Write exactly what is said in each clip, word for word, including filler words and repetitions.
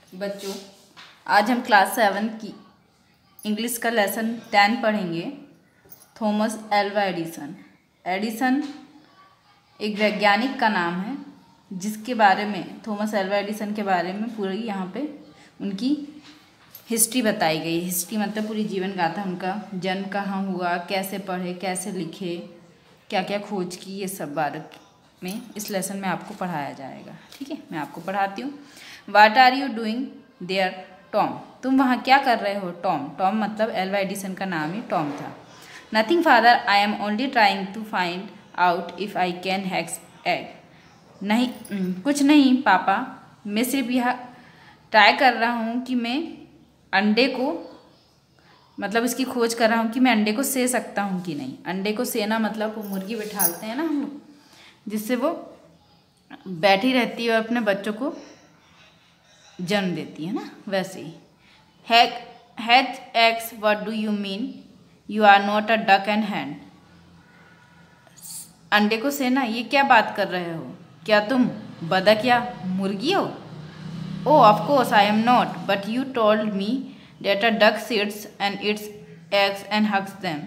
बच्चों, आज हम क्लास सेवन की इंग्लिश का लेसन टेन पढ़ेंगे। Thomas Alva Edison. एडिसन एक वैज्ञानिक का नाम है जिसके बारे में थॉमस एल्वा एडिसन के बारे में पूरी यहाँ पे उनकी हिस्ट्री बताई गई। हिस्ट्री मतलब पूरी जीवन गाथा, उनका जन्म कहाँ हुआ, कैसे पढ़े, कैसे लिखे, क्या क्या खोज की, ये सब बारे में इस लेसन में आपको पढ़ाया जाएगा। ठीक है, मैं आपको पढ़ाती हूँ। What are you doing there Tom? तुम वहाँ क्या कर रहे हो? टॉम टॉम मतलब एल्वा एडिसन का नाम ही टॉम था। Nothing father, I am only trying to find out if I can hatch egg. नहीं, कुछ नहीं पापा, मैं सिर्फ यह ट्राई कर रहा हूँ कि मैं अंडे को, मतलब इसकी खोज कर रहा हूँ कि मैं अंडे को से सकता हूँ कि नहीं। अंडे को सेना मतलब वो मुर्गी बिठालते हैं ना हम लोग, जिससे वो बैठी रहती है और अपने बच्चों को जन्म देती है ना, वैसे ही। Hatch hatch eggs, what do you mean? You are not a duck and hen. अंडे को सेना, ये क्या बात कर रहे हो? क्या तुम बतख या मुर्गी हो? Oh of course I am not, but you told me that a duck sits and its eggs and hugs them.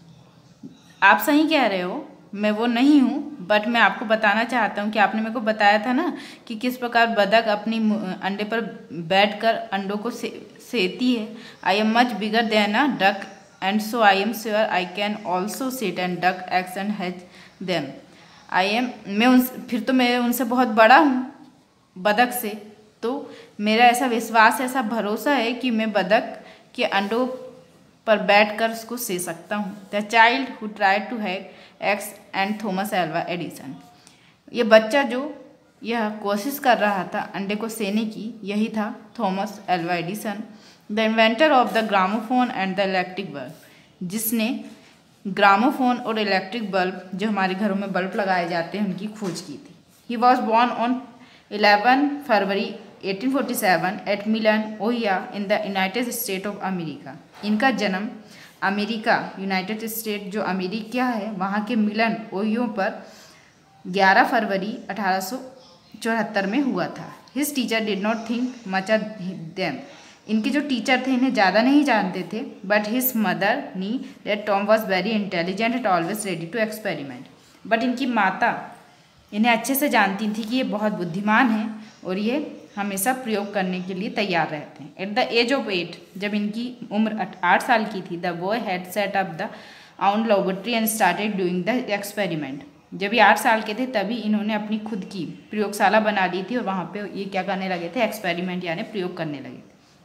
आप सही कह रहे हो, मैं वो नहीं हूँ, बट मैं आपको बताना चाहता हूँ कि आपने मेरे को बताया था ना कि किस प्रकार बतख अपनी अंडे पर बैठकर अंडों को से, सेती है। I am much bigger than a duck and so I am sure I can also sit and duck eggs and hatch them. I am मैं उन फिर तो मैं उनसे बहुत बड़ा हूँ, बतख से, तो मेरा ऐसा विश्वास, ऐसा भरोसा है कि मैं बतख के अंडों पर बैठकर उसको से सकता हूँ। The child who tried to hatch eggs and Thomas Alva Edison. ये बच्चा जो यह कोशिश कर रहा था अंडे को सेने की, यही था Thomas Alva Edison, the inventor of the gramophone and the electric bulb, जिसने ग्रामोफोन और इलेक्ट्रिक बल्ब, जो हमारे घरों में बल्ब लगाए जाते हैं, उनकी खोज की थी। He was born on eleven February eighteen forty seven at Milan, Ohio in the United State of America. इनका जन्म अमेरिका, यूनाइटेड स्टेट जो अमेरिका है, वहाँ के मिलन, ओहियो पर ग्यारह फरवरी अठारह सौ चौहत्तर में हुआ था। His teacher did not think much of them. इनके जो टीचर थे इन्हें ज़्यादा नहीं जानते थे, but his mother knew that Tom was very intelligent and always ready to experiment. But इनकी माता इन्हें अच्छे से जानती थी कि ये बहुत बुद्धिमान है और ये हमेशा प्रयोग करने के लिए तैयार रहते हैं। At the age of eight, जब इनकी उम्र आठ साल की थी, the boy had set up the own laboratory and started doing the experiment. जब ये आठ साल के थे तभी इन्होंने अपनी खुद की प्रयोगशाला बना ली थी और वहाँ पे ये क्या करने लगे थे? एक्सपेरिमेंट यानी प्रयोग करने लगे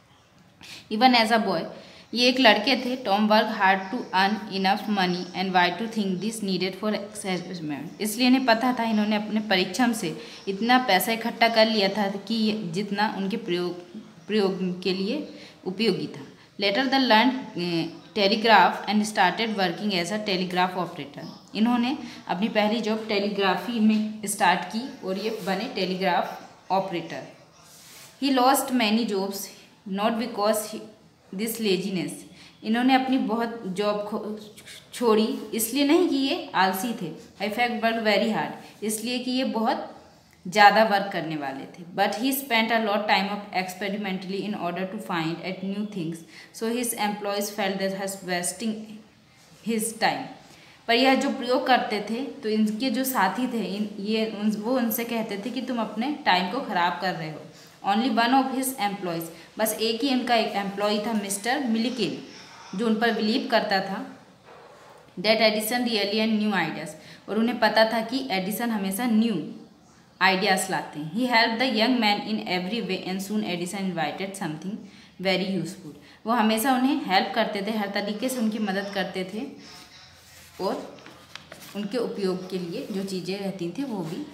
थे। इवन एज अ बॉय, ये एक लड़के थे। Tom work hard to earn enough money and why to think this needed for experiment. इसलिए इन्हें पता था, इन्होंने अपने परिश्रम से इतना पैसा इकट्ठा कर लिया था कि जितना उनके प्रयोग प्रयोग के लिए उपयोगी था। Later the learn telegraph and started working as a telegraph operator. इन्होंने अपनी पहली जॉब टेलीग्राफी में स्टार्ट की और ये बने telegraph operator. He lost many jobs not because this laziness. इन्होंने अपनी बहुत जॉब छोड़ी, इसलिए नहीं कि ये आलसी थे। I fact work very hard, इसलिए कि ये बहुत ज़्यादा वर्क करने वाले थे। But he spent a lot time of experimentally in order to find at new things, so his employees felt that he's wasting his time. पर यह जो प्रयोग करते थे तो इनके जो साथी थे, इन ये उन, वो उनसे कहते थे कि तुम अपने टाइम को ख़राब कर रहे हो। Only one of his employees, बस एक ही इनका एक एम्प्लॉय था, मिस्टर मिलिकिन, जो उन पर बिलीव करता था that Edison really and new ideas. और उन्हें पता था कि एडिसन हमेशा न्यू आइडियाज़ लाते हैं। He help the young man in every way and soon Edison invited something very useful. वो हमेशा उन्हें हेल्प करते थे, हर तरीके से उनकी मदद करते थे और उनके उपयोग के लिए जो चीज़ें रहती थी वो भी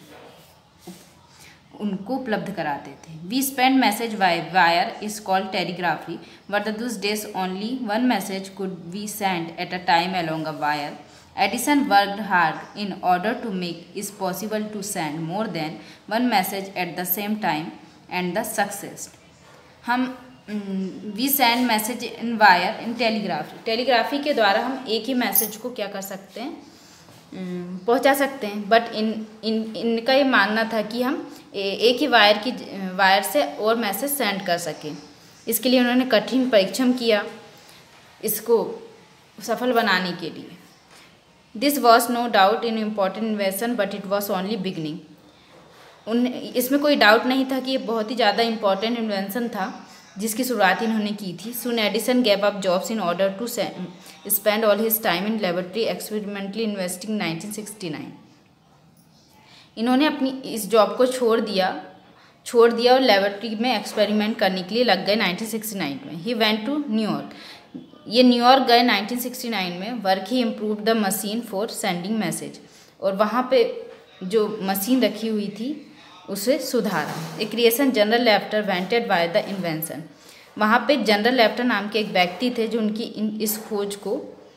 उनको उपलब्ध कराते थे। We spend message wire is called telegraphy, but this days only one message could be send at a time along a wire. Edison worked hard in order to make is possible to send more than one message at the same time and the success. हम we send message in wire in telegraphy. Telegraphy के द्वारा हम एक ही message को क्या कर सकते हैं? पहुंचा सकते हैं, बट इन इन इनका ये मानना था कि हम एक ही वायर की वायर से और मैसेज सेंड कर सकें। इसके लिए उन्होंने कठिन परिश्रम किया इसको सफल बनाने के लिए। This was no doubt in important invention but it was only beginning. उन इसमें कोई डाउट नहीं था कि ये बहुत ही ज़्यादा इम्पॉर्टेंट इन्वेंशन था जिसकी शुरुआत इन्होंने की थी। Soon Edison gave up jobs in order to spend all his time in laboratory experimentally investing nineteen sixty nine. इन्होंने अपनी इस जॉब को छोड़ दिया छोड़ दिया और लेबोरेटरी में एक्सपेरिमेंट करने के लिए लग गए नाइनटीन सिक्सटी नाइन में। He went to New York. ये न्यूयॉर्क गए नाइनटीन सिक्सटी नाइन में। Work he improve the machine for sending message, और वहाँ पे जो मशीन रखी हुई थी उसे सुधारा। A creation general lefter wanted by the invention. वहाँ पे जनरल लेफ्टर नाम के एक व्यक्ति थे जो उनकी इन इस खोज को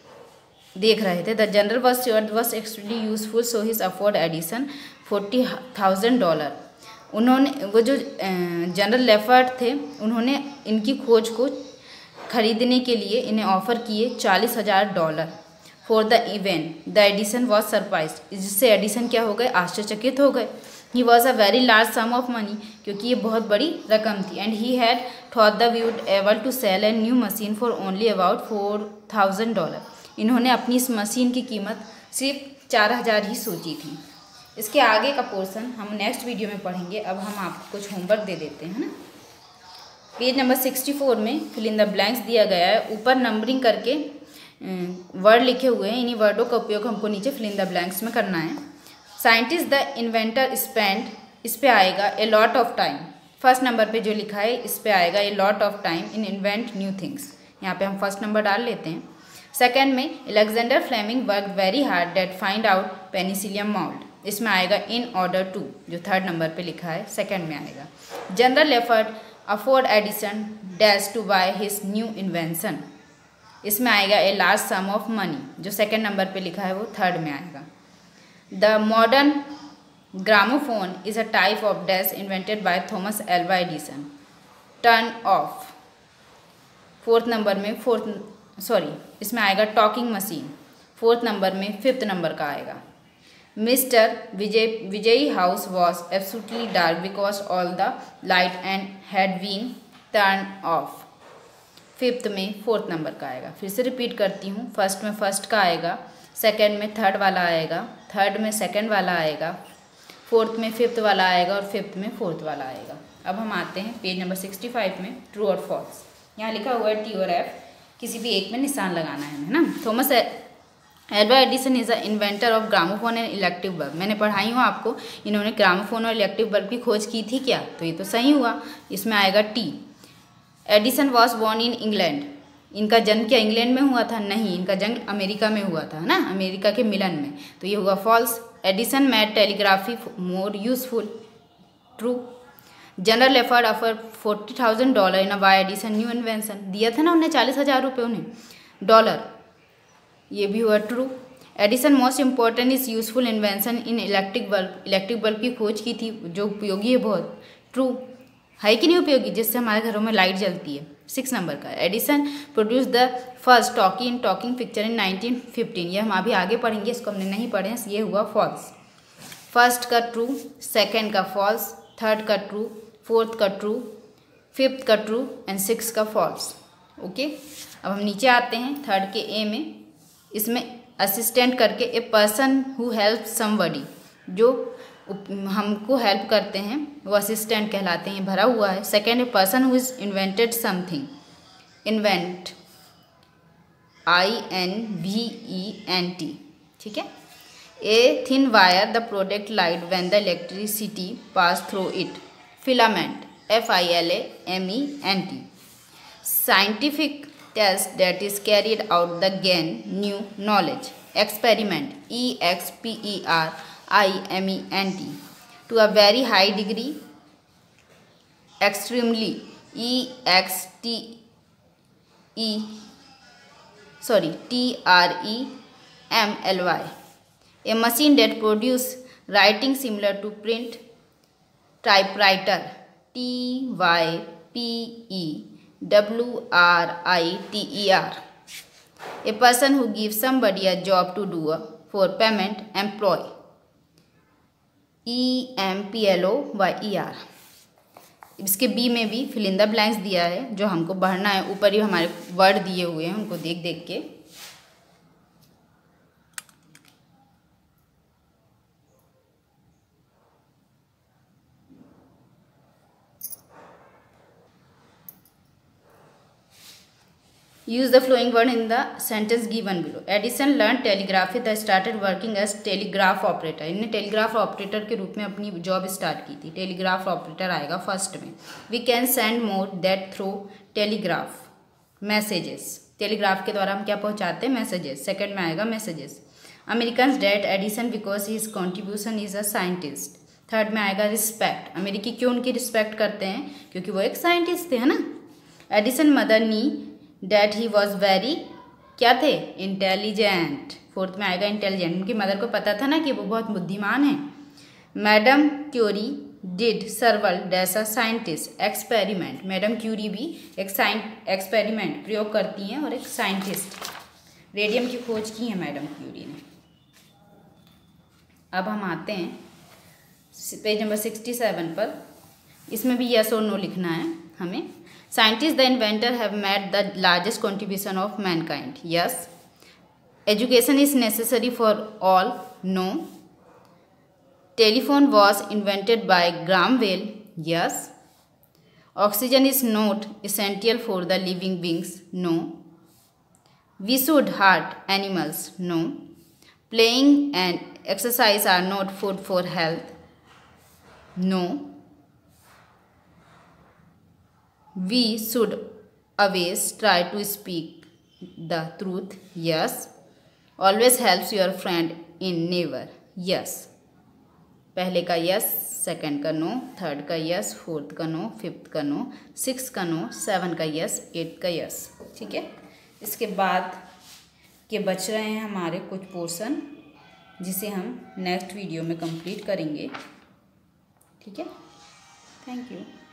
देख रहे थे। The general was sure was extremely useful so his afford Edison forty thousand dollar. उन्होंने वो जो जनरल लेफ्ट थे उन्होंने इनकी खोज को खरीदने के लिए इन्हें ऑफर किए चालीस हज़ार dollar for the event. The Edison was surprise, जिससे एडिशन क्या हो गए, आश्चर्यचकित हो गए। He was a very large sum of money, क्योंकि ये बहुत बड़ी रकम थी। And he had thought the we would able to sell a new machine for only about four thousand dollar. इन्होंने अपनी इस मशीन की कीमत सिर्फ चार हज़ार ही सोची थी। इसके आगे का पोर्शन हम नेक्स्ट वीडियो में पढ़ेंगे। अब हम आपको कुछ होमवर्क दे देते हैं ना। पेज नंबर सिक्सटी फोर में फिल इन द ब्लैंक्स दिया गया है। ऊपर नंबरिंग करके वर्ड लिखे हुए हैं, इन्हीं वर्डों का उपयोग हमको नीचे फिल इन द ब्लैंक्स में करना है। साइंटिस्ट द इन्वेंटर स्पेंड, इस पे आएगा a lot of time. First number पे जो लिखा है इस पे आएगा a lot of time in invent new things. यहाँ पे हम फर्स्ट नंबर डाल लेते हैं। सेकेंड में Alexander Fleming work very hard that find out penicillium mould, इसमें आएगा इन ऑर्डर टू, जो थर्ड नंबर पे लिखा है सेकेंड में आएगा। General effort afford Edison dash to buy his new invention, इसमें आएगा a large sum of money, जो सेकेंड नंबर पे लिखा है वो थर्ड में आएगा। The modern gramophone is a type of dash invented by Thomas Alva Edison, turn of fourth number में फोर्थ सॉरी इसमें आएगा टॉकिंग मशीन, फोर्थ नंबर में फिफ्थ नंबर का आएगा। Mister Vijay Vijayi house was absolutely dark because all the light and had been turn off, fifth में fourth number का आएगा। फिर से रिपीट करती हूँ, फर्स्ट में फर्स्ट का आएगा, सेकंड में थर्ड वाला आएगा, थर्ड में सेकंड वाला आएगा, फोर्थ में फिफ्थ वाला आएगा और फिफ्थ में फोर्थ वाला आएगा। अब हम आते हैं पेज नंबर सिक्सटी फाइव में ट्रू और फॉल्स। यहाँ लिखा हुआ है टी और एफ, किसी भी एक में निशान लगाना है ना। Thomas Alva Edison is a inventor of gramophone and electric bulb. मैंने पढ़ाई हूँ आपको, इन्होंने ग्रामोफोन और इलेक्ट्रिक बल्ब की खोज की थी क्या, तो ये तो सही हुआ, इसमें आएगा T. Edison was born in England, इनका जन्म क्या इंग्लैंड में हुआ था, नहीं, इनका जन्म अमेरिका में हुआ था ना, अमेरिका के मिलन में, तो ये हुआ false. Edison made telegraphy more useful, true. General afford offer forty thousand dollar in a buy Edison new invention, दिया था ना उन्हें चालीस हज़ार रुपये उन्हें डॉलर, ये भी हुआ true. Edison most important is useful invention in electric bulb, electric bulb की खोज की थी जो उपयोगी है बहुत, ट्रू है कि नहीं उपयोगी, जिससे हमारे घरों में लाइट जलती है। सिक्स नंबर का Edison produce the first talkie in talking picture in nineteen fifteen, ये हम अभी आगे पढ़ेंगे, इसको हमने नहीं पढ़े, ये हुआ फॉल्स। फर्स्ट का ट्रू, सेकेंड का फॉल्स, थर्ड का ट्रू, फोर्थ का ट्रू, फिफ्थ का ट्रू एंड सिक्स का फॉल्स। ओके, अब हम नीचे आते हैं थर्ड के ए में, इसमें असिस्टेंट करके a person who help somebody, जो हमको हेल्प करते हैं वो असिस्टेंट कहलाते हैं, भरा हुआ है। Second a person who is invented something, invent I N V E N T, ठीक है। A thin wire the product light when the electricity pass through it, filament F I L A M E N T. Scientific test that is carried out the gain new knowledge, experiment E X P E R I M E N T, to a very high degree, extremely E X T E sorry T R E M L Y, a machine that produce writing similar to print, typewriter T Y P E W R I T E R, a person who gives somebody a job to do a for payment employ, E M P L O Y E R. इसके B में भी fill in the blanks दिया है जो हमको भरना है, ऊपर ही हमारे वर्ड दिए हुए हैं उनको देख देख के। Use the flowing word in the sentence given below. Edison learned telegraphy that started working as telegraph operator. इन्हें टेलीग्राफ ऑपरेटर के रूप में अपनी जॉब स्टार्ट की थी। टेलीग्राफ ऑपरेटर आएगा फर्स्ट में। We can send more that through telegraph messages. टेलीग्राफ के द्वारा हम क्या पहुंचाते हैं? मैसेजेस। सेकंड में आएगा messages. Americans date Edison because his contribution is a scientist. Third में आएगा रिस्पेक्ट। अमेरिकी क्यों उनकी रिस्पेक्ट करते हैं? क्योंकि वो एक साइंटिस्ट थे, है ना। Edison mother knew that he was very क्या थे? इंटेलिजेंट। फोर्थ में आएगा इंटेलिजेंट। उनकी मदर को पता था ना कि वो बहुत बुद्धिमान है। Madam Curie did several as a scientist experiment. Madam Curie भी एक साइंट एक्सपेरिमेंट प्रयोग करती हैं और एक साइंटिस्ट, रेडियम की खोज की है मैडम क्यूरी ने। अब हम आते हैं पेज नंबर सिक्सटी सेवन पर। इसमें भी यस और नो लिखना है हमें। Scientists, the inventor, have made the largest contribution of mankind. Yes. Education is necessary for all. No. Telephone was invented by Graham Bell. Yes. Oxygen is not essential for the living beings. No. We should hurt animals. No. Playing and exercise are not food for health. No. We should always try to speak the truth. Yes. Always helps your friend in never. Yes. पहले का yes, second का no, third का yes, fourth का no, fifth का no, six का no, seven का yes, eight का yes. ठीक है। इसके बाद के बच रहे हैं हमारे कुछ पोर्शन जिसे हम नेक्स्ट वीडियो में कंप्लीट करेंगे। ठीक है। Thank you.